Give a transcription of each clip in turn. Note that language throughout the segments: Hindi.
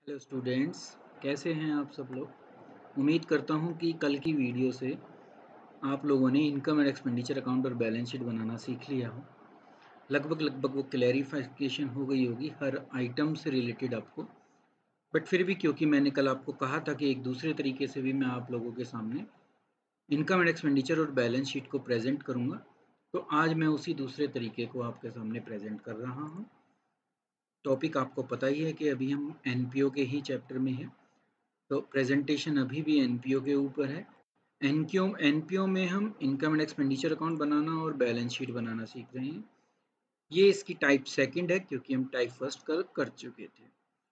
हेलो स्टूडेंट्स, कैसे हैं आप सब लोग। उम्मीद करता हूं कि कल की वीडियो से आप लोगों ने इनकम एंड एक्सपेंडिचर अकाउंट और बैलेंस शीट बनाना सीख लिया हो। लगभग वो क्लैरिफिकेशन हो गई होगी हर आइटम से रिलेटेड आपको। बट फिर भी क्योंकि मैंने कल आपको कहा था कि एक दूसरे तरीके से भी मैं आप लोगों के सामने इनकम एंड एक्सपेंडिचर और बैलेंस शीट को प्रेजेंट करूँगा, तो आज मैं उसी दूसरे तरीके को आपके सामने प्रेजेंट कर रहा हूँ। टॉपिक आपको पता ही है कि अभी हम एनपीओ के ही चैप्टर में हैं, तो प्रेजेंटेशन अभी भी एनपीओ के ऊपर है। एनपीओ में हम इनकम एंड एक्सपेंडिचर अकाउंट बनाना और बैलेंस शीट बनाना सीख रहे हैं। ये इसकी टाइप सेकंड है क्योंकि हम टाइप फर्स्ट कर चुके थे।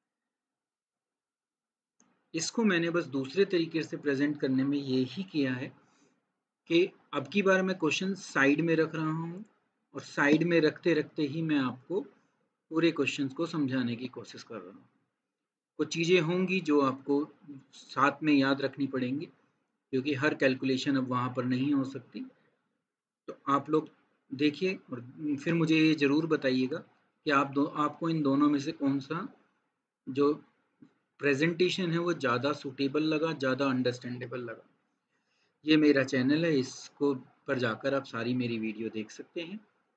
इसको मैंने बस दूसरे तरीके से प्रेजेंट करने में यही किया है कि अब की बार मैं क्वेश्चन साइड में रख रहा हूँ और साइड में रखते रखते ही मैं आपको पूरे क्वेश्चन को समझाने की कोशिश कर रहा हूँ। कुछ चीज़ें होंगी जो आपको साथ में याद रखनी पड़ेंगी क्योंकि हर कैलकुलेशन अब वहाँ पर नहीं हो सकती। तो आप लोग देखिए और फिर मुझे ये ज़रूर बताइएगा कि आपको इन दोनों में से कौन सा जो प्रेजेंटेशन है वो ज़्यादा सूटेबल लगा, ज़्यादा अंडरस्टैंडेबल लगा। ये मेरा चैनल है, इसको पर जाकर आप सारी मेरी वीडियो देख सकते हैं।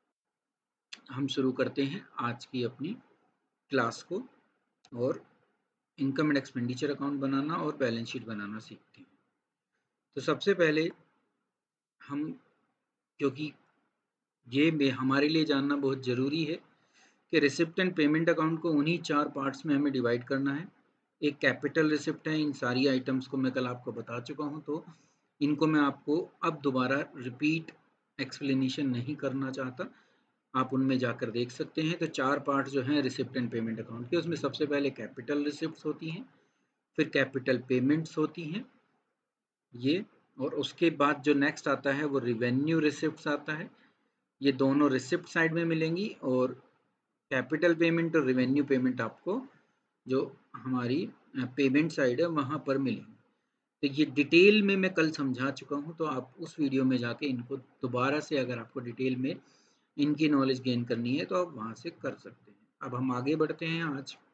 हम शुरू करते हैं आज की अपनी क्लास को और इनकम एंड एक्सपेंडिचर अकाउंट बनाना और बैलेंस शीट बनाना सीखते हैं। तो सबसे पहले हम, क्योंकि ये हमारे लिए जानना बहुत ज़रूरी है कि रिसिप्ट एंड पेमेंट अकाउंट को उन्हीं 4 पार्ट्स में हमें डिवाइड करना है। एक कैपिटल रिसिप्ट है, इन सारी आइटम्स को मैं कल आपको बता चुका हूँ, तो इनको मैं आपको अब दोबारा रिपीट एक्सप्लेनेशन नहीं करना चाहता, आप उनमें जाकर देख सकते हैं। तो 4 पार्ट जो हैं रिसिप्ट एंड पेमेंट अकाउंट के, उसमें सबसे पहले कैपिटल रिसिप्ट्स होती हैं, फिर कैपिटल पेमेंट्स होती हैं ये, और उसके बाद जो नेक्स्ट आता है वो रिवेन्यू रिसिप्ट्स आता है। ये दोनों रिसिप्ट साइड में मिलेंगी और कैपिटल पेमेंट और रिवेन्यू पेमेंट आपको जो हमारी पेमेंट साइड है वहाँ पर मिलेंगी। तो ये डिटेल में मैं कल समझा चुका हूँ, तो आप उस वीडियो में जाके इनको दोबारा से अगर आपको डिटेल में इनकी नॉलेज गेन करनी है तो आप वहाँ से कर सकते हैं। अब हम आगे बढ़ते हैं।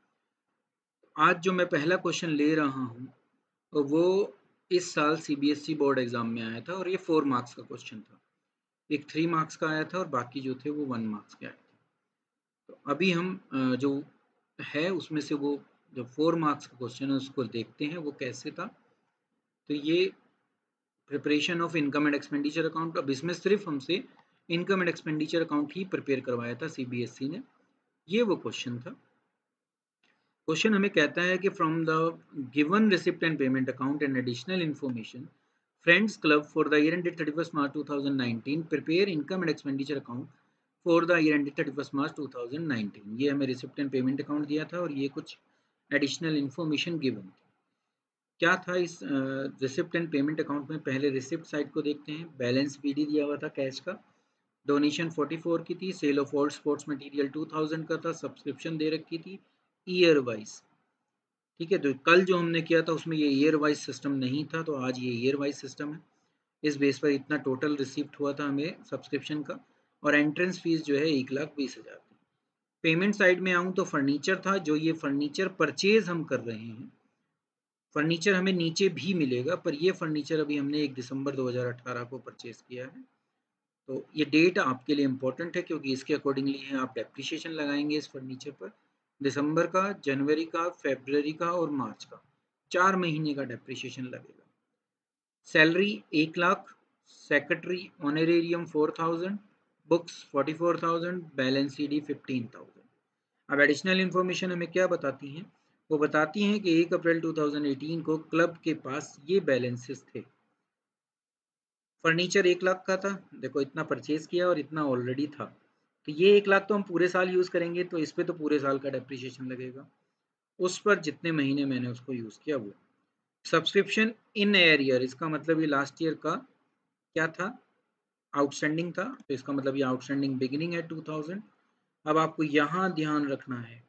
आज जो मैं पहला क्वेश्चन ले रहा हूँ तो वो इस साल सीबीएसई बोर्ड एग्जाम में आया था और ये 4 मार्क्स का क्वेश्चन था। एक 3 मार्क्स का आया था और बाकी जो थे वो 1 मार्क्स के आए थे। तो अभी हम जो है उसमें से वो जो 4 मार्क्स का क्वेश्चन है उसको देखते हैं वो कैसे था। तो ये preparation of income and expenditure account, अब इसमें सिर्फ हमसे इनकम एंड एक्सपेंडिचर अकाउंट ही प्रिपेयर करवाया था सीबीएसई ने। ये वो क्वेश्चन था। क्वेश्चन हमें कहता है कि from the given receipt and payment account and additional information, friends club for the year ended 31 March 2019 prepare income and expenditure account for the year ended 31 March 2019। ये हमें रिसिप्ट एंड पेमेंट अकाउंट दिया था और ये कुछ एडिशनल इन्फॉर्मेशन गिवन थी। क्या था इस रिसिप्ट एंड पेमेंट अकाउंट में? पहले रिसिप्ट साइड को देखते हैं। बैलेंस बीडी दिया हुआ था कैश का, डोनेशन 44 की थी, sale of old sports material 2000 का था, सब्सक्रिप्शन दे रखी थी ईयर वाइज। ठीक है, तो कल जो हमने किया था उसमें ये ईयर वाइज सिस्टम नहीं था, तो आज ये ईयर वाइज सिस्टम है। इस बेस पर इतना टोटल रिसिप्ट हुआ था हमें सब्सक्रिप्शन का, और एंट्रेंस फीस जो है 1,20,000 थी। पेमेंट साइड में आऊँ तो फर्नीचर था, जो ये फर्नीचर परचेज हम कर रहे हैं। फर्नीचर हमें नीचे भी मिलेगा, पर ये फर्नीचर अभी हमने 1 दिसंबर 2018 को परचेज किया है। तो ये डेट आपके लिए इम्पोर्टेंट है क्योंकि इसके अकॉर्डिंगली आप डेप्रिसिएशन लगाएंगे इस फर्नीचर पर। दिसंबर का, जनवरी का, फरवरी का और मार्च का 4 महीने का डेप्रिसिएशन लगेगा। Salary 1,00,000, secretary honorarium 4,000, books 44,000, balance CD 15,000। अब एडिशनल इन्फॉर्मेशन हमें क्या बताती हैं? वो बताती हैं कि 1 अप्रैल 2018 को क्लब के पास ये बैलेंसेस थे। फर्नीचर 1,00,000 का था, देखो इतना परचेज किया और इतना ऑलरेडी था, तो ये 1,00,000 तो हम पूरे साल यूज़ करेंगे, तो इस पे तो पूरे साल का डेप्रिसिएशन लगेगा। उस पर जितने महीने मैंने उसको यूज़ किया वो। सब्सक्रिप्शन इन एरियर, इसका मतलब ये लास्ट ईयर का क्या था? आउटस्टैंडिंग था, तो इसका मतलब ये आउटस्टैंडिंग बिगिनिंग है 2000। अब आपको यहाँ ध्यान रखना है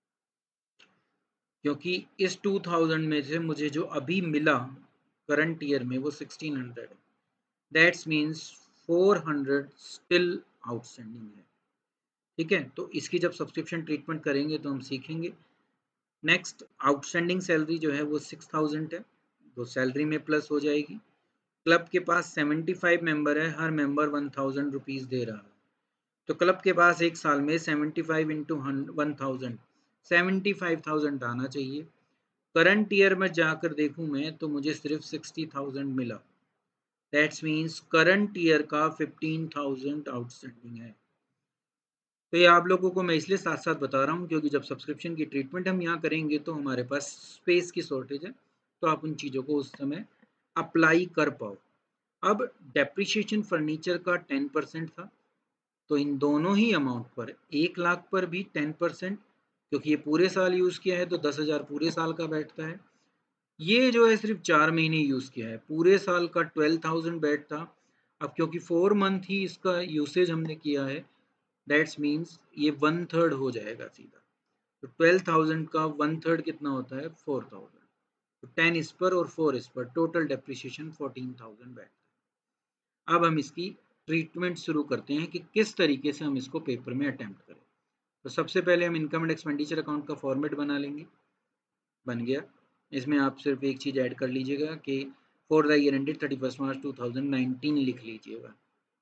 क्योंकि इस 2000 में से मुझे जो अभी मिला करंट ईयर में वो 1600 है। दैट्स मीन्स 400 स्टिल आउटस्टैंडिंग है। ठीक है, तो इसकी जब सब्सक्रिप्शन ट्रीटमेंट करेंगे तो हम सीखेंगे। नेक्स्ट आउटस्टैंडिंग सैलरी जो है वो 6000 है, तो सैलरी में प्लस हो जाएगी। क्लब के पास 75 मेंबर है, हर मेंबर 1000 रुपीज़ दे रहा है, तो क्लब के पास एक साल में 75 इंटू 1000 75,000 आना चाहिए। करंट ईयर में जाकर देखूं मैं तो मुझे सिर्फ 60,000 मिला, दैट्स मीन्स करंट ईयर का 15,000 आउटस्टैंडिंग है। तो ये आप लोगों को मैं इसलिए साथ साथ बता रहा हूँ क्योंकि जब सब्सक्रिप्शन की ट्रीटमेंट हम यहाँ करेंगे तो हमारे पास स्पेस की शॉर्टेज है, तो आप उन चीज़ों को उस समय अप्लाई कर पाओ। अब डेप्रिशिएशन फर्नीचर का 10% था, तो इन दोनों ही अमाउंट पर 1 लाख पर भी 10%, क्योंकि ये पूरे साल यूज़ किया है तो 10,000 पूरे साल का बैठता है। ये जो है सिर्फ 4 महीने यूज़ किया है, पूरे साल का 12,000 बैठता। अब क्योंकि 4 मंथ ही इसका यूसेज हमने किया है, दैट्स मीन्स ये 1/3 हो जाएगा सीधा। तो 12,000 का 1/3 कितना होता है? 4,000। तो 10 इस पर और 4 इस पर, टोटल डेप्रिसिएशन 14,000 बैठता है। अब हम इसकी ट्रीटमेंट शुरू करते हैं कि किस तरीके से हम इसको पेपर में अटेम्प्ट करें। तो सबसे पहले हम इनकम एंड एक्सपेंडिचर अकाउंट का फॉर्मेट बना लेंगे। बन गया। इसमें आप सिर्फ एक चीज़ ऐड कर लीजिएगा कि for the year ended 31 March 2019 लिख लीजिएगा।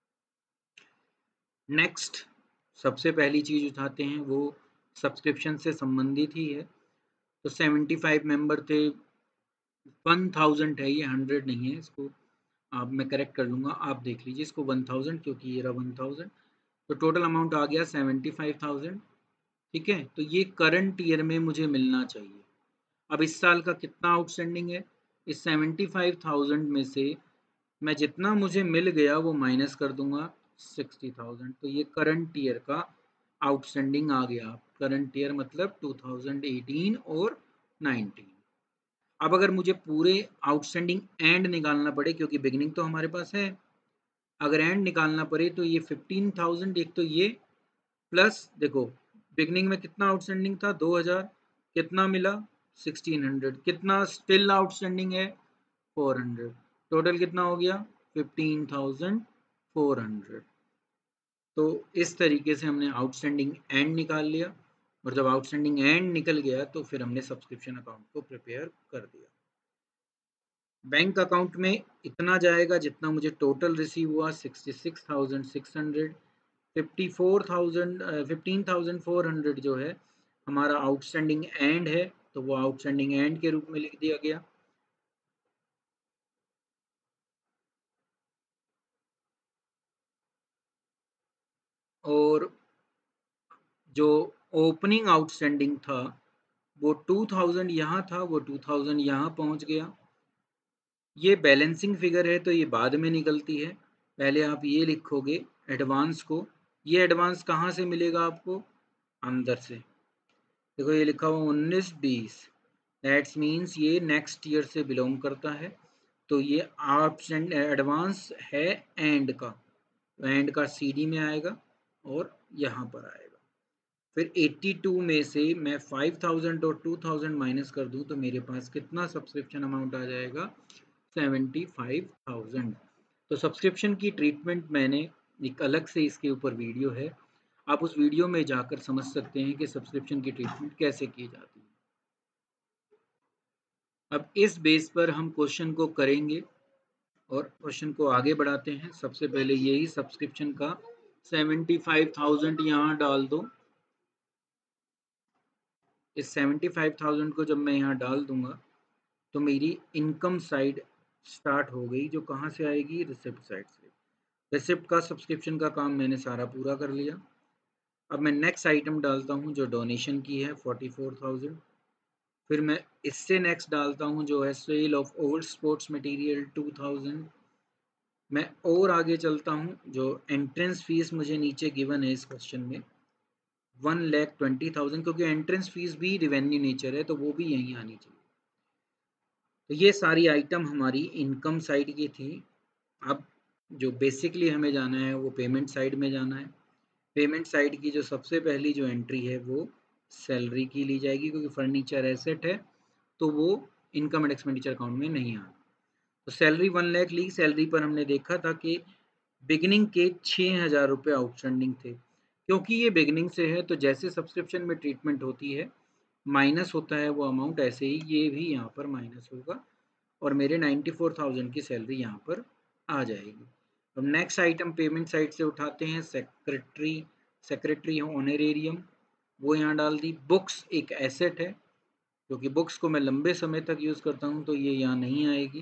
नेक्स्ट सबसे पहली चीज़ उठाते हैं वो सब्सक्रिप्शन से संबंधित ही है। तो 75 मेंबर थे, 1000 है, ये 100 नहीं है, इसको आप मैं करेक्ट कर लूँगा, आप देख लीजिए इसको 1000, क्योंकि ये रहा 1000। तो टोटल अमाउंट आ गया 75,000। ठीक है, तो ये करंट ईयर में मुझे मिलना चाहिए। अब इस साल का कितना आउटस्टैंडिंग है? इस 75,000 में से मैं जितना मुझे मिल गया वो माइनस कर दूंगा 60,000, तो ये करंट ईयर का आउटस्टैंडिंग आ गया। करंट ईयर मतलब 2018 और 19। अब अगर मुझे पूरे आउटस्टैंडिंग एंड निकालना पड़े, क्योंकि बिगिनिंग तो हमारे पास है, अगर एंड निकालना पड़े तो ये 15,000, एक तो ये प्लस देखो बिगनिंग में कितना आउटस्टैंडिंग था 2000, कितना मिला 1600, कितना स्टिल आउटस्टैंडिंग है 400, टोटल कितना हो गया 15,400। तो इस तरीके से हमने आउटस्टैंडिंग एंड निकाल लिया, और जब आउटस्टैंडिंग एंड निकल गया तो फिर हमने सब्सक्रिप्शन अकाउंट को प्रिपेयर कर दिया। बैंक अकाउंट में इतना जाएगा जितना मुझे टोटल रिसीव हुआ 66,600, 15,400 जो है हमारा आउटस्टैंडिंग एंड है, तो वो आउटस्टैंडिंग एंड के रूप में लिख दिया गया। और जो ओपनिंग आउटस्टैंडिंग था वो 2000 यहाँ था, वो 2000 यहाँ पहुँच गया। ये बैलेंसिंग फिगर है तो ये बाद में निकलती है, पहले आप ये लिखोगे एडवांस को। ये एडवांस कहाँ से मिलेगा आपको? अंदर से। देखो ये लिखा हुआ 19-20, दैट्स मीन्स ये नेक्स्ट ईयर से बिलोंग करता है, तो ये ऑप्शन एडवांस है एंड का, तो एंड का सीडी में आएगा और यहाँ पर आएगा। फिर 82 में से मैं 5000 और 2000 माइनस कर दूं तो मेरे पास कितना सब्सक्रिप्शन अमाउंट आ जाएगा? 75,000। तो सब्सक्रिप्शन की ट्रीटमेंट मैंने एक अलग से इसके ऊपर वीडियो है, आप उस वीडियो में जाकर समझ सकते हैं कि सब्सक्रिप्शन की ट्रीटमेंट कैसे की जाती है। अब इस बेस पर हम क्वेश्चन को करेंगे और क्वेश्चन को आगे बढ़ाते हैं। सबसे पहले यही सब्सक्रिप्शन का 75,000 यहाँ डाल दो। इस 75,000 को जब मैं यहाँ डाल दूंगा तो मेरी इनकम साइड स्टार्ट हो गई, जो कहाँ से आएगी? रिसिप्ट साइड से। रिसिप्ट का सब्सक्रिप्शन का काम मैंने सारा पूरा कर लिया। अब मैं नेक्स्ट आइटम डालता हूँ जो डोनेशन की है 44,000। फिर मैं इससे नेक्स्ट डालता हूँ जो है sale of old sports material 2000। मैं और आगे चलता हूँ, जो एंट्रेंस फीस मुझे नीचे गिवन है इस क्वेश्चन में 1,20,000, क्योंकि एंट्रेंस फीस भी रिवेन्यू नेचर है तो वो भी यहीं आनी चाहिए। तो ये सारी आइटम हमारी इनकम साइड की थी। अब जो बेसिकली हमें जाना है वो पेमेंट साइड में जाना है। पेमेंट साइड की जो सबसे पहली जो एंट्री है वो सैलरी की ली जाएगी, क्योंकि फर्नीचर एसेट है तो वो इनकम एंड एक्सपेंडिचर अकाउंट में नहीं आना। तो सैलरी 1 लाख ली। सैलरी पर हमने देखा था कि बिगिनिंग के 6,000 रुपये आउटस्टैंडिंग थे। क्योंकि ये बिगिनिंग से है तो जैसे सब्सक्रिप्शन में ट्रीटमेंट होती है माइनस होता है वो अमाउंट, ऐसे ही ये भी यहाँ पर माइनस होगा और मेरे 94,000 की सैलरी यहाँ पर आ जाएगी। अब नेक्स्ट आइटम पेमेंट साइड से उठाते हैं, सेक्रेटरी ऑनरेरियम, वो यहाँ डाल दी। बुक्स एक एसेट है क्योंकि बुक्स को मैं लंबे समय तक यूज़ करता हूँ, तो ये यहाँ नहीं आएगी।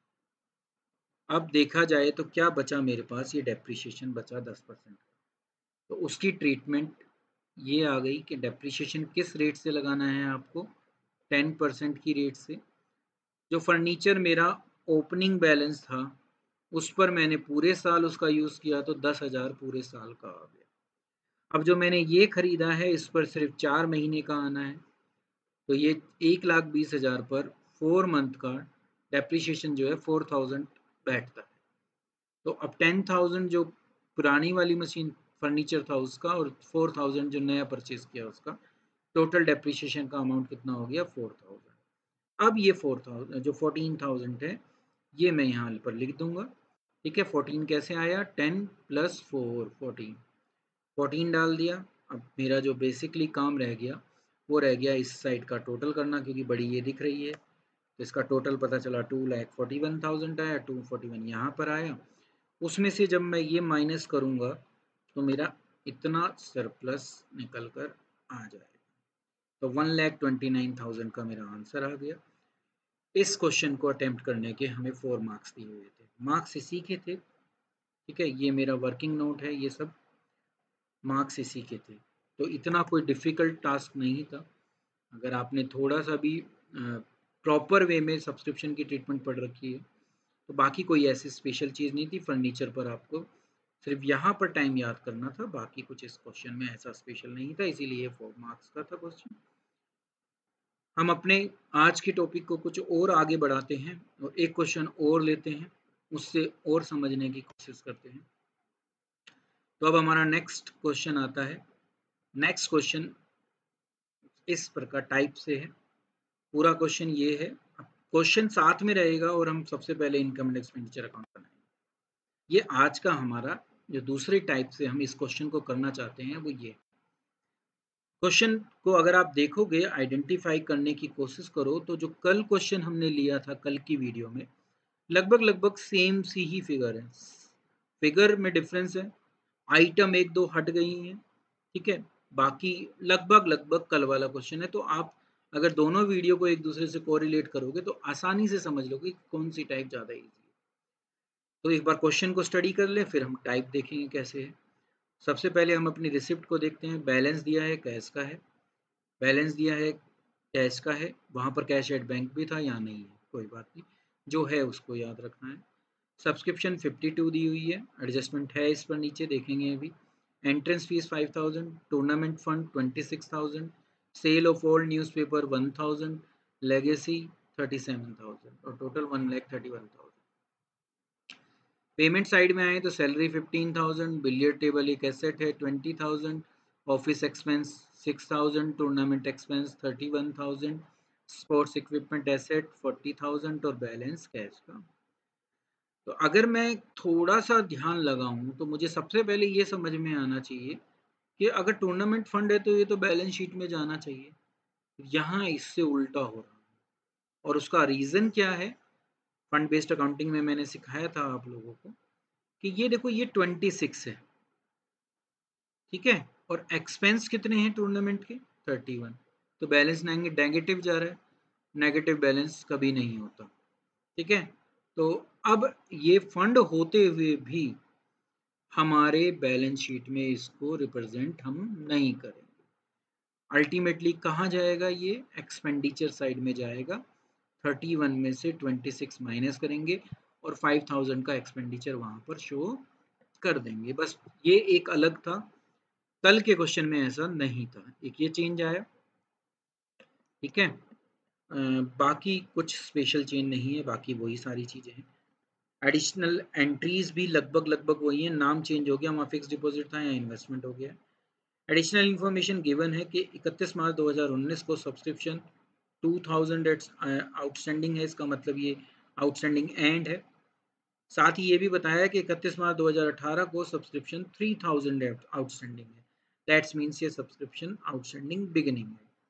अब देखा जाए तो क्या बचा मेरे पास, ये डेप्रिसिएशन बचा 10%, तो उसकी ट्रीटमेंट ये आ गई कि डेप्रिसिएशन किस रेट से लगाना है आपको, 10% की रेट से। जो फर्नीचर मेरा ओपनिंग बैलेंस था उस पर मैंने पूरे साल उसका यूज़ किया, तो 10,000 पूरे साल का आ गया। अब जो मैंने ये खरीदा है इस पर सिर्फ 4 महीने का आना है, तो ये 1,20,000 पर 4 मंथ का डेप्रिसिएशन जो है 4,000 बैठता है। तो अब 10,000 जो पुरानी वाली मशीन फर्नीचर था उसका और 4,000 जो नया परचेज किया उसका, टोटल डेप्रिसिएशन का अमाउंट कितना हो गया, 4,000। अब ये 4,000 जो 14,000 है ये मैं यहाँ पर लिख दूंगा। ठीक है, 14 कैसे आया, 10 + 4 14 डाल दिया। अब मेरा जो बेसिकली काम रह गया वो रह गया इस साइड का टोटल करना, क्योंकि बड़ी ये दिख रही है, तो इसका टोटल पता चला 2,41,000 आया, 241 यहाँ पर आया। उसमें से जब मैं ये माइनस करूँगा तो मेरा इतना सरप्लस निकल कर आ जाएगा, तो 1,29,000 का मेरा आंसर आ गया। इस क्वेश्चन को अटेम्प्ट करने के हमें 4 मार्क्स दिए हुए थे, मार्क्स इसी के थे। ठीक है, ये मेरा वर्किंग नोट है, ये सब मार्क्स इसी के थे, तो इतना कोई डिफ़िकल्ट टास्क नहीं था। अगर आपने थोड़ा सा भी प्रॉपर वे में सब्सक्रिप्शन की ट्रीटमेंट पढ़ रखी है तो बाकी कोई ऐसी स्पेशल चीज़ नहीं थी। फर्नीचर पर आपको सिर्फ यहाँ पर टाइम याद करना था, बाकी कुछ इस क्वेश्चन में ऐसा स्पेशल नहीं था, इसीलिए 4 मार्क्स का था क्वेश्चन। हम अपने आज के टॉपिक को कुछ और आगे बढ़ाते हैं और एक क्वेश्चन और लेते हैं, उससे और समझने की कोशिश करते हैं। तो अब हमारा नेक्स्ट क्वेश्चन आता है। नेक्स्ट क्वेश्चन इस प्रकार टाइप से है, पूरा क्वेश्चन ये है, क्वेश्चन साथ में रहेगा और हम सबसे पहले इनकम एंड एक्सपेंडिचर अकाउंट बनाएंगे। ये आज का हमारा जो दूसरे टाइप से हम इस क्वेश्चन को करना चाहते हैं वो ये। क्वेश्चन को अगर आप देखोगे, आइडेंटिफाई करने की कोशिश करो, तो जो कल क्वेश्चन हमने लिया था कल की वीडियो में, लगभग सेम सी ही फिगर है, फिगर में डिफरेंस है, आइटम एक दो हट गई हैं। ठीक है, बाकी लगभग कल वाला क्वेश्चन है। तो आप अगर दोनों वीडियो को एक दूसरे से कोरिलेट करोगे तो आसानी से समझ लोगे कि कौन सी टाइप ज़्यादा ईजी है। तो एक बार क्वेश्चन को स्टडी कर लें, फिर हम टाइप देखेंगे कैसे है। सबसे पहले हम अपनी रिसिप्ट को देखते हैं। बैलेंस दिया है कैश का है, बैलेंस दिया है कैश का है, वहाँ पर कैश एट बैंक भी था, यहाँ नहीं है, कोई बात नहीं, जो है उसको याद रखना है। सब्सक्रिप्शन 52 दी हुई है, एडजस्टमेंट है इस पर नीचे देखेंगे अभी। Entrance fees 5,000, tournament fund 26,000, sale of old newspaper 1,000, legacy 37,000 और टोटल 1,31,000। पेमेंट साइड में आए तो सैलरी 15,000, बिलियर्ड टेबल एक एसेट है 20,000, office expense 6,000, tournament expense 31,000, sports equipment asset 40,000 और बैलेंस कैश का। तो अगर मैं थोड़ा सा ध्यान लगाऊं तो मुझे सबसे पहले ये समझ में आना चाहिए कि अगर टूर्नामेंट फंड है तो ये तो बैलेंस शीट में जाना चाहिए, यहाँ इससे उल्टा हो रहा है। और उसका रीज़न क्या है, फंड बेस्ड अकाउंटिंग में मैंने सिखाया था आप लोगों को कि ये देखो ये 26 है, ठीक है, और एक्सपेंस कितने हैं टूर्नामेंट के 31, तो बैलेंस नेगेटिव जा रहा है, नेगेटिव बैलेंस कभी नहीं होता। ठीक है, तो अब ये फंड होते हुए भी हमारे बैलेंस शीट में इसको रिप्रेजेंट हम नहीं करेंगे। अल्टीमेटली कहाँ जाएगा, ये एक्सपेंडिचर साइड में जाएगा, 31 में से 26 माइनस करेंगे और 5,000 का एक्सपेंडिचर वहाँ पर शो कर देंगे। बस ये एक अलग था, कल के क्वेश्चन में ऐसा नहीं था, एक ये चेंज आया। ठीक है, बाकी कुछ स्पेशल चेंज नहीं है, बाकी वही सारी चीज़ें हैं। एडिशनल एंट्रीज भी लगभग वही है, नाम चेंज हो गया, वहाँ फिक्स डिपॉजिट था या इन्वेस्टमेंट हो गया। एडिशनल इन्फॉर्मेशन गिवन है कि 31 मार्च 2019 को सब्सक्रिप्शन 2,000 आउटस्टैंडिंग है, इसका मतलब ये आउटस्टैंडिंग एंड है। साथ ही ये भी बताया कि 31 मार्च 2018 को सब्सक्रिप्शन 3,000 आउटस्टैंडिंग है, दैट्स मीन्स ये सब्सक्रिप्शन आउटस्टैंडिंग बिगिनिंग है।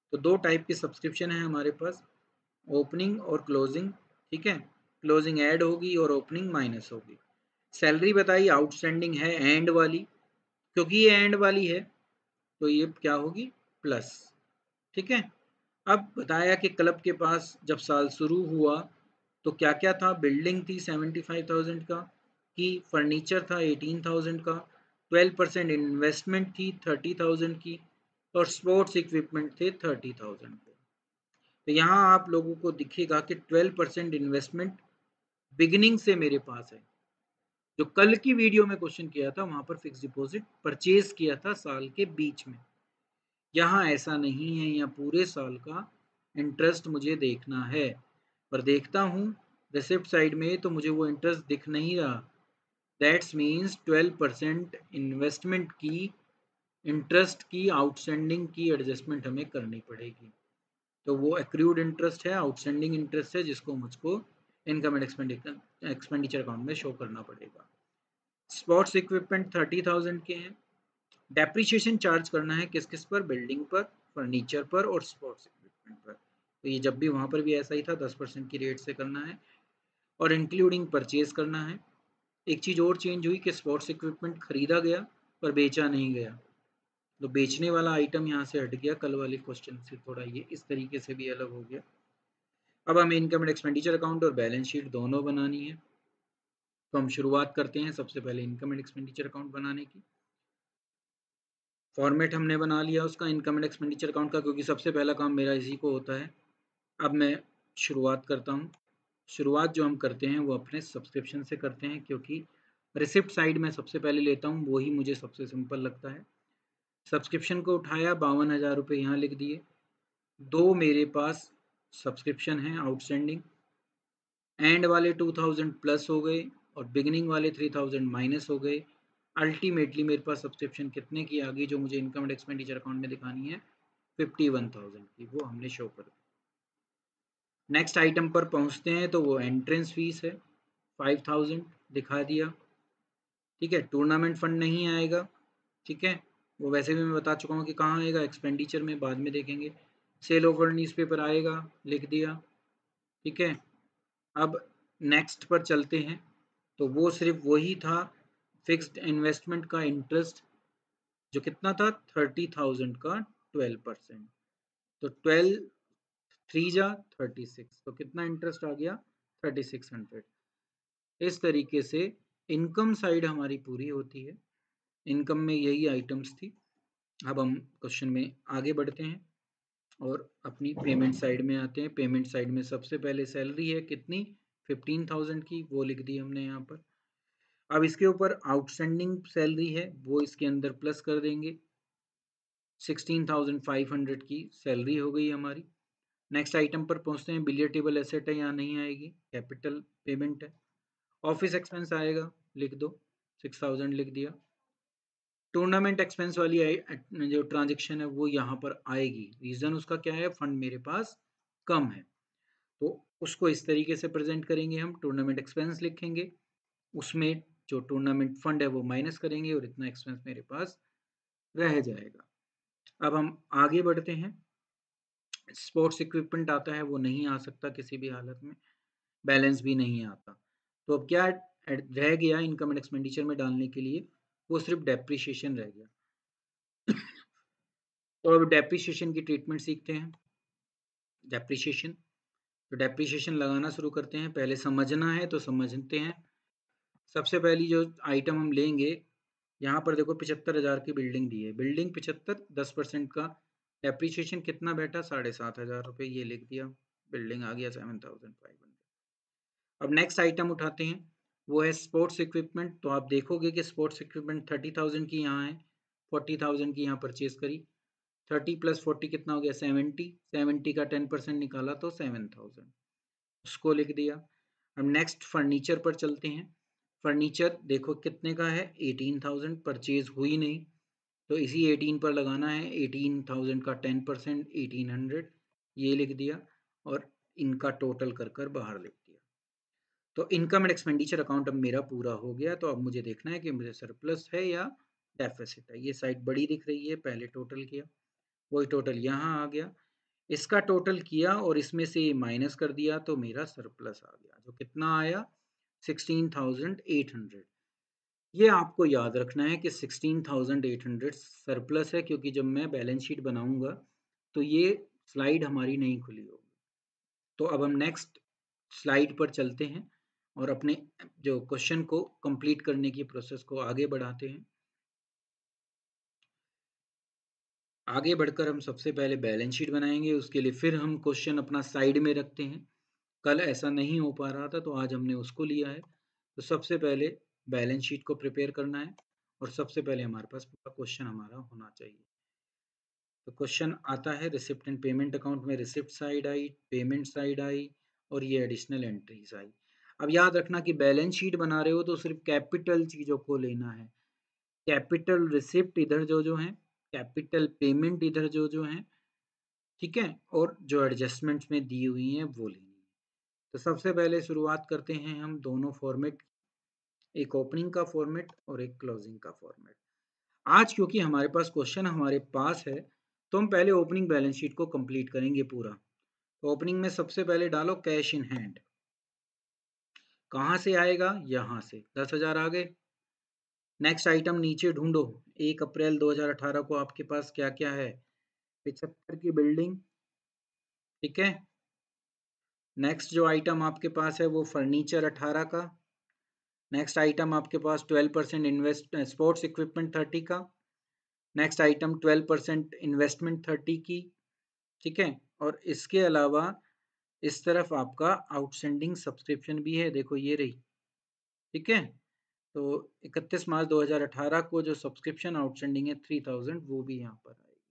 तो दो टाइप की सब्सक्रिप्शन है हमारे पास, ओपनिंग और क्लोजिंग, ठीक है। क्लोजिंग ऐड होगी और ओपनिंग माइनस होगी। सैलरी बताई आउटस्टैंडिंग है एंड वाली, क्योंकि ये एंड वाली है तो ये क्या होगी, प्लस, ठीक है। अब बताया कि क्लब के पास जब साल शुरू हुआ तो क्या क्या था, बिल्डिंग थी 75,000 का की, फर्नीचर था 18,000 का, 12% इन्वेस्टमेंट थी 30,000 की, और स्पोर्ट्स इक्विपमेंट थे 30,000 के। तो यहाँ आप लोगों को दिखेगा कि 12% इन्वेस्टमेंट बिगिनिंग से मेरे पास है। जो कल की वीडियो में क्वेश्चन किया था वहां पर फिक्स डिपॉजिट परचेज किया था साल के बीच में, यहाँ ऐसा नहीं है, यहाँ पूरे साल का इंटरेस्ट मुझे देखना है। पर देखता हूँ रिसिप्ट साइड में तो मुझे वो इंटरेस्ट दिख नहीं रहा। दैट्स मीन्स 12% इन्वेस्टमेंट की, इंटरेस्ट की, आउटस्टैंडिंग की एडजस्टमेंट हमें करनी पड़ेगी। तो वो एक्रूड इंटरेस्ट है, आउटस्टैंडिंग इंटरेस्ट है, जिसको मुझको इनकम एंड एक्सपेंडिचर अकाउंट में शो करना पड़ेगा। स्पोर्ट्स इक्विपमेंट 30,000 के हैं। डेप्रीशिएशन चार्ज करना है किस किस पर, बिल्डिंग पर, फर्नीचर पर और स्पोर्ट्स इक्विपमेंट पर। तो ये जब भी वहाँ पर भी ऐसा ही था, 10% की रेट से करना है और इंक्लूडिंग परचेज करना है। एक चीज़ और चेंज हुई कि स्पोर्ट्स इक्विपमेंट खरीदा गया पर बेचा नहीं गया, तो बेचने वाला आइटम यहाँ से हट गया, कल वाले क्वेश्चन से थोड़ा ये इस तरीके से भी अलग हो गया। अब हमें इनकम एंड एक्सपेंडिचर अकाउंट और बैलेंस शीट दोनों बनानी है। तो हम शुरुआत करते हैं सबसे पहले इनकम एंड एक्सपेंडिचर अकाउंट बनाने की। फॉर्मेट हमने बना लिया उसका, इनकम एंड एक्सपेंडिचर अकाउंट का, क्योंकि सबसे पहला काम मेरा इसी को होता है। अब मैं शुरुआत करता हूँ। शुरुआत जो हम करते हैं वो अपने सब्सक्रिप्शन से करते हैं, क्योंकि रिसिप्ट साइड में सबसे पहले लेता हूँ, वही मुझे सबसे सिंपल लगता है। सब्सक्रिप्शन को उठाया, 52,000 रुपये यहाँ लिख दिए। दो मेरे पास सब्सक्रिप्शन हैं आउटस्टैंडिंग, एंड वाले 2000 प्लस हो गए और बिगिनिंग वाले 3000 माइनस हो गए। अल्टीमेटली मेरे पास सब्सक्रिप्शन कितने की आ गई जो मुझे इनकम एंड एक्सपेंडिचर अकाउंट में दिखानी है, 51,000 की, वो हमने शो कर दी। नेक्स्ट आइटम पर पहुंचते हैं तो वो एंट्रेंस फीस है, 5,000 दिखा दिया, ठीक है। टूर्नामेंट फंड नहीं आएगा, ठीक है, वो वैसे भी मैं बता चुका हूँ कि कहाँ आएगा, एक्सपेंडिचर में, बाद में देखेंगे। सेल ओवर न्यूज़ पेपर आएगा, लिख दिया, ठीक है। अब नेक्स्ट पर चलते हैं तो वो सिर्फ वही था, फिक्स्ड इन्वेस्टमेंट का इंटरेस्ट जो कितना था, 30,000 का 12%, तो 12 3 जा 36, तो कितना इंटरेस्ट आ गया, 3600। इस तरीके से इनकम साइड हमारी पूरी होती है। इनकम में यही आइटम्स थी। अब हम क्वेश्चन में आगे बढ़ते हैं और अपनी पेमेंट साइड में आते हैं। पेमेंट साइड में सबसे पहले सैलरी है कितनी, 15,000 की, वो लिख दी हमने यहाँ पर। अब इसके ऊपर आउटस्टैंडिंग सैलरी है, वो इसके अंदर प्लस कर देंगे, 16,500 की सैलरी हो गई हमारी। नेक्स्ट आइटम पर पहुंचते हैं, बिलियर टेबल एसेट है, यहाँ नहीं आएगी, कैपिटल पेमेंट है। ऑफिस एक्सपेंस आएगा, लिख दो, 6,000 लिख दिया। टूर्नामेंट एक्सपेंस वाली जो ट्रांजेक्शन है वो यहाँ पर आएगी, रीज़न उसका क्या है, फंड मेरे पास कम है, तो उसको इस तरीके से प्रेजेंट करेंगे हम, टूर्नामेंट एक्सपेंस लिखेंगे, उसमें जो टूर्नामेंट फंड है वो माइनस करेंगे और इतना एक्सपेंस मेरे पास रह जाएगा। अब हम आगे बढ़ते हैं। स्पोर्ट्स इक्विपमेंट आता है, वो नहीं आ सकता किसी भी हालत में, बैलेंस भी नहीं आता। तो अब क्या रह गया इनकम एंड एक्सपेंडिचर में डालने के लिए, वो सिर्फ डेप्रिशिएशन रह गया। तो अब डेप्रिशिएशन की ट्रीटमेंट सीखते हैं। डेप्रिशिएशन, तो डेप्रिशिएशन लगाना शुरू करते हैं। पहले समझना है तो समझते हैं। सबसे पहली जो आइटम हम लेंगे, यहाँ पर देखो 75,000 की बिल्डिंग दी है, बिल्डिंग 75, 10% का डेप्रिशिएशन कितना बैठा, 7,500 रुपये, ये लिख दिया, बिल्डिंग आ गया 7,500। अब नेक्स्ट आइटम उठाते हैं, वो है स्पोर्ट्स इक्विपमेंट। तो आप देखोगे कि स्पोर्ट्स इक्विपमेंट 30,000 की यहाँ है, 40,000 की यहाँ परचेज करी, 30 + 40 कितना हो गया, 70, 70 का 10% निकाला तो 7,000, उसको लिख दिया। अब नेक्स्ट फर्नीचर पर चलते हैं। फर्नीचर देखो कितने का है, 18,000, परचेज हुई नहीं, तो इसी 18 पर लगाना है, 18,000 का 10%, 1800, ये लिख दिया और इनका टोटल कर कर बाहर लिख दिया। तो इनकम एंड एक्सपेंडिचर अकाउंट अब मेरा पूरा हो गया। तो अब मुझे देखना है कि मुझे सरप्लस है या डेफिसिट है। ये साइड बड़ी दिख रही है, पहले टोटल किया, वही टोटल यहाँ आ गया। इसका टोटल किया और इसमें से ये माइनस कर दिया तो मेरा सरप्लस आ गया, जो कितना आया 16,800। ये आपको याद रखना है कि 16,800 सरप्लस है, क्योंकि जब मैं बैलेंस शीट बनाऊंगा तो ये स्लाइड हमारी नहीं खुली होगी। तो अब हम नेक्स्ट स्लाइड पर चलते हैं और अपने जो क्वेश्चन को कंप्लीट करने की प्रोसेस को आगे बढ़ाते हैं। आगे बढ़कर हम सबसे पहले बैलेंस शीट बनाएंगे, उसके लिए फिर हम क्वेश्चन अपना साइड में रखते हैं। कल ऐसा नहीं हो पा रहा था तो आज हमने उसको लिया है। तो सबसे पहले बैलेंस शीट को प्रिपेयर करना है और सबसे पहले हमारे पास पूरा क्वेश्चन हमारा होना चाहिए। तो क्वेश्चन आता है रिसिप्ट एंड पेमेंट अकाउंट में रिसिप्ट साइड आई, पेमेंट साइड आई और ये एडिशनल एंट्रीज आई। अब याद रखना कि बैलेंस शीट बना रहे हो तो सिर्फ कैपिटल चीज़ों को लेना है। कैपिटल रिसिप्ट इधर जो जो है, कैपिटल पेमेंट इधर जो जो है, ठीक है, और जो एडजस्टमेंट्स में दी हुई हैं वो लेनी है। तो सबसे पहले शुरुआत करते हैं हम दोनों फॉर्मेट, एक ओपनिंग का फॉर्मेट और एक क्लोजिंग का फॉर्मेट। आज क्योंकि हमारे पास क्वेश्चन हमारे पास है तो हम पहले ओपनिंग बैलेंस शीट को कंप्लीट करेंगे पूरा। तो ओपनिंग में सबसे पहले डालो कैश इन हैंड। कहाँ से आएगा? यहाँ से 10,000 आ गए। नेक्स्ट आइटम नीचे ढूंढो, 1 अप्रैल 2018 को आपके पास क्या क्या है? 75 की बिल्डिंग, ठीक है। नेक्स्ट जो आइटम आपके पास है वो फर्नीचर 18 का। नेक्स्ट आइटम आपके पास 12% इन्वेस्ट स्पोर्ट्स इक्विपमेंट 30 का। नेक्स्ट आइटम 12% इन्वेस्टमेंट 30 की, ठीक है। और इसके अलावा इस तरफ आपका आउटस्टैंडिंग सब्सक्रिप्शन भी है, देखो ये रही, ठीक है। तो 31 मार्च 2018 को जो सब्सक्रिप्शन आउटस्टैंडिंग है 3000, वो भी यहाँ पर आएगी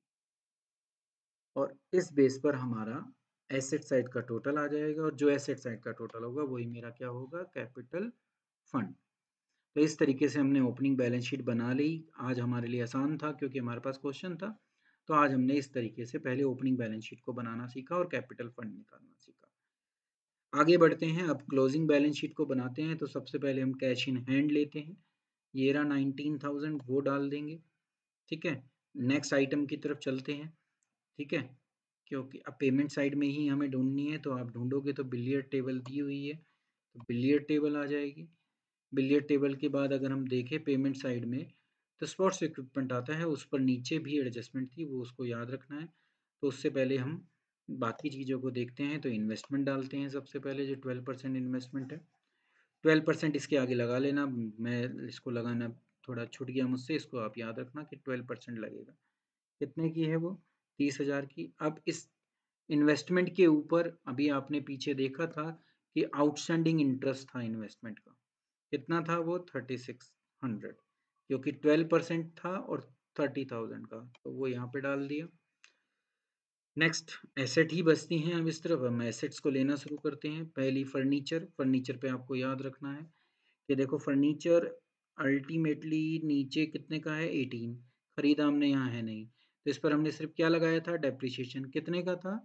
और इस बेस पर हमारा एसेट साइड का टोटल आ जाएगा और जो एसेट साइड का टोटल होगा वही मेरा क्या होगा? Capital fund. तो इस तरीके से हमने ओपनिंग बैलेंस शीट बना ली। आज हमारे लिए आसान था क्योंकि हमारे पास क्वेश्चन था। तो आज हमने इस तरीके से पहले ओपनिंग बैलेंस शीट को बनाना सीखा और कैपिटल फंड निकालना सीखा। आगे बढ़ते हैं, अब क्लोजिंग बैलेंस शीट को बनाते हैं। तो सबसे पहले हम कैश इन हैंड लेते हैं, ये रहा 19,000, वो डाल देंगे, ठीक है। नेक्स्ट आइटम की तरफ चलते हैं, ठीक है, क्योंकि अब पेमेंट साइड में ही हमें ढूंढनी है। तो आप ढूंढोगे तो बिलियर्ड टेबल दी हुई है, तो बिलियर्ड टेबल आ जाएगी। बिलियर्ड टेबल के बाद अगर हम देखें पेमेंट साइड में तो स्पोर्ट्स इक्विपमेंट आता है, उस पर नीचे भी एडजस्टमेंट थी, वो उसको याद रखना है। तो उससे पहले हम बाकी चीज़ों को देखते हैं। तो इन्वेस्टमेंट डालते हैं सबसे पहले, जो 12% इन्वेस्टमेंट है। 12% इसके आगे लगा लेना, मैं इसको लगाना थोड़ा छूट गया मुझसे, इसको आप याद रखना कि 12% लगेगा। कितने की है वो? 30,000 की। अब इस इन्वेस्टमेंट के ऊपर अभी आपने पीछे देखा था कि आउटस्टैंडिंग इंटरेस्ट था इन्वेस्टमेंट का, कितना था वो? 3600, क्योंकि 12% था और 30,000 का, तो वो यहाँ पे डाल दिया। नेक्स्ट एसेट ही बचती हैं। अब इस तरफ हम एसेट्स को लेना शुरू करते हैं। पहली फर्नीचर, फर्नीचर पे आपको याद रखना है कि देखो फर्नीचर अल्टीमेटली नीचे कितने का है? 18, खरीदा हमने, यहाँ है नहीं, तो इस पर हमने सिर्फ क्या लगाया था? डेप्रिसिएशन। कितने का था?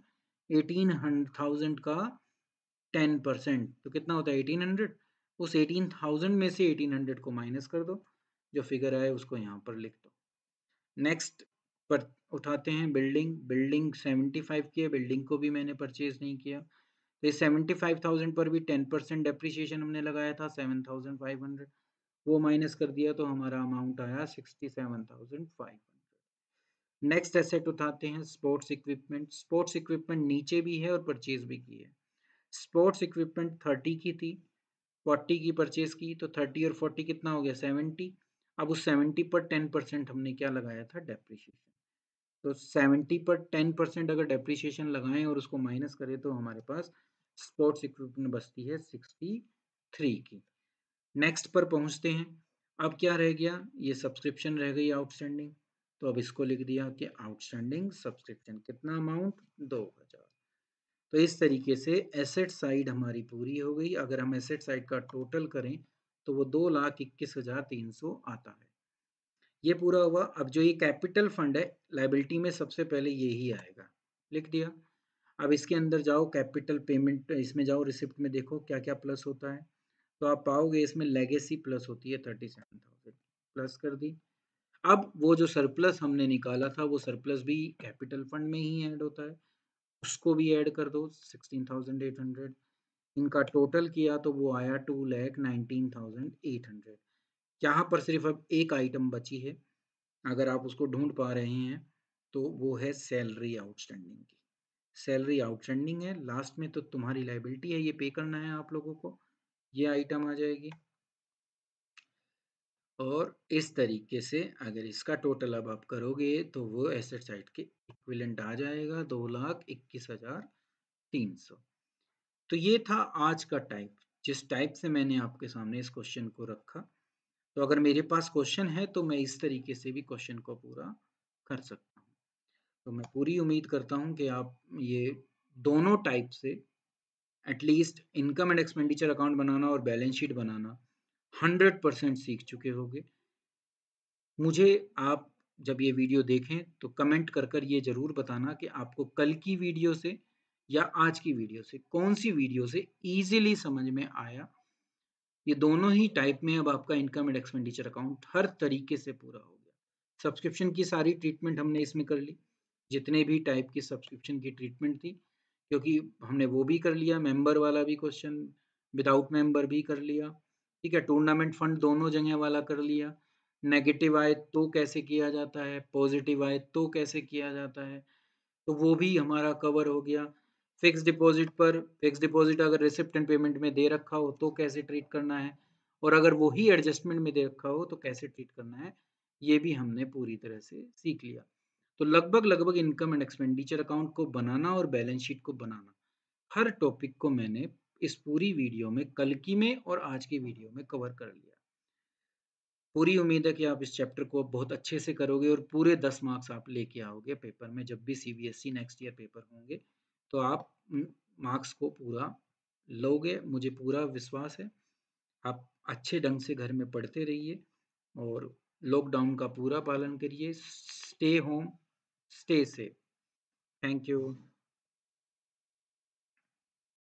18,000 का 10%, तो कितना होता है? 1800। उस 18,000 में से 1800 को माइनस कर दो, जो फिगर आए उसको यहाँ पर लिख दो। नेक्स्ट पर उठाते हैं बिल्डिंग। बिल्डिंग 75 की है, बिल्डिंग को भी मैंने परचेज नहीं किया, तो इस 75,000 पर भी 10% डेप्रिसिएशन हमने लगाया था, 7,500, वो माइनस कर दिया तो हमारा अमाउंट आया 67,500। नेक्स्ट एसेट उठाते हैं स्पोर्ट्स इक्विपमेंट। स्पोर्ट्स इक्विपमेंट नीचे भी है और परचेज भी की है। स्पोर्ट्स इक्विपमेंट 30 की थी, 40 की परचेज की, तो 30 और 40 कितना हो गया? 70। अब उस 70 पर 10% हमने क्या लगाया था? डेप्रिसिएशन। तो 70 पर 10% अगर डेप्रिसिएशन लगाएं और उसको माइनस करें तो हमारे पास स्पोर्ट्स इक्विपमेंट बचती है 63 की। नेक्स्ट पर पहुंचते हैं। अब क्या रह गया? ये सब्सक्रिप्शन रह गई आउटस्टैंडिंग, तो अब इसको लिख दिया कि आउटस्टैंडिंग सब्सक्रिप्शन, कितना अमाउंट? 2,000। तो इस तरीके से एसेट साइड हमारी पूरी हो गई। अगर हम एसेट साइड का टोटल करें तो वो 2,21,300 आता है। ये पूरा हुआ। अब जो ये कैपिटल फंड है, लाइबिलिटी में सबसे पहले ये ही आएगा, लिख दिया। अब इसके अंदर जाओ, कैपिटल पेमेंट, इसमें जाओ, रिसिप्ट में देखो क्या क्या प्लस होता है। तो आप पाओगे इसमें लेगेसी प्लस होती है 37,000, प्लस कर दी। अब वो जो सरप्लस हमने निकाला था वो सरप्लस भी कैपिटल फंड में ही ऐड होता है, उसको भी ऐड कर दो 16,800, इनका टोटल किया तो वो आया 2,19,800। यहाँ पर सिर्फ अब एक आइटम बची है, अगर आप उसको ढूंढ पा रहे हैं तो वो है सैलरी आउटस्टैंडिंग की। सैलरी आउटस्टैंडिंग है, लास्ट में तो तुम्हारी लाइबिलिटी है, ये पे करना है आप लोगों को, ये आइटम आ जाएगी। और इस तरीके से अगर इसका टोटल अब आप करोगे तो वो एसेट साइड के इक्विवेलेंट आ जाएगा 2,21,300। तो ये था आज का टाइप, जिस टाइप से मैंने आपके सामने इस क्वेश्चन को रखा। तो अगर मेरे पास क्वेश्चन है तो मैं इस तरीके से भी क्वेश्चन को पूरा कर सकता हूँ। तो मैं पूरी उम्मीद करता हूँ कि आप ये दोनों टाइप से at least income and expenditure account बनाना और बैलेंस शीट बनाना 100% सीख चुके होंगे। मुझे आप जब ये वीडियो देखें तो कमेंट कर ये ज़रूर बताना कि आपको कल की वीडियो से या आज की वीडियो से कौन सी वीडियो से ईजिली समझ में आया। ये दोनों ही टाइप में अब आपका इनकम एंड एक्सपेंडिचर अकाउंट हर तरीके से पूरा हो गया। सब्सक्रिप्शन की सारी ट्रीटमेंट हमने इसमें कर ली, जितने भी टाइप की सब्सक्रिप्शन की ट्रीटमेंट थी, क्योंकि हमने वो भी कर लिया, मेंबर वाला भी क्वेश्चन, विदाउट मेंबर भी कर लिया, ठीक है, टूर्नामेंट फंड दोनों जगह वाला कर लिया, नेगेटिव आए तो कैसे किया जाता है, पॉजिटिव आए तो कैसे किया जाता है, तो वो भी हमारा कवर हो गया। फिक्स डिपॉजिट पर, फिक्स डिपॉजिट अगर रिसिप्ट एंड पेमेंट में दे रखा हो तो कैसे ट्रीट करना है, और अगर वही एडजस्टमेंट में दे रखा हो तो कैसे ट्रीट करना है, ये भी हमने पूरी तरह से सीख लिया। तो लगभग लगभग इनकम एंड एक्सपेंडिचर अकाउंट को बनाना और बैलेंस शीट को बनाना, हर टॉपिक को मैंने इस पूरी वीडियो में, कल की में और आज की वीडियो में कवर कर लिया। पूरी उम्मीद है कि आप इस चैप्टर को बहुत अच्छे से करोगे और पूरे 10 मार्क्स आप लेके आओगे पेपर में, जब भी सीबीएसई नेक्स्ट ईयर पेपर होंगे तो आप मार्क्स को पूरा लोगे, मुझे पूरा विश्वास है। आप अच्छे ढंग से घर में पढ़ते रहिए और लॉकडाउन का पूरा पालन करिए। Stay home, stay safe. Thank you.